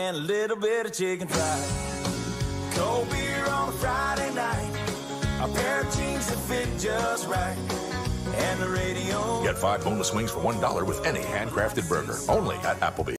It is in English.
and a little bit of chicken fried. Cold beer on a Friday night, a pair of jeans that fit just right, and the radio. Get 5 boneless wings for $1 with any handcrafted burger. Only at Applebee's.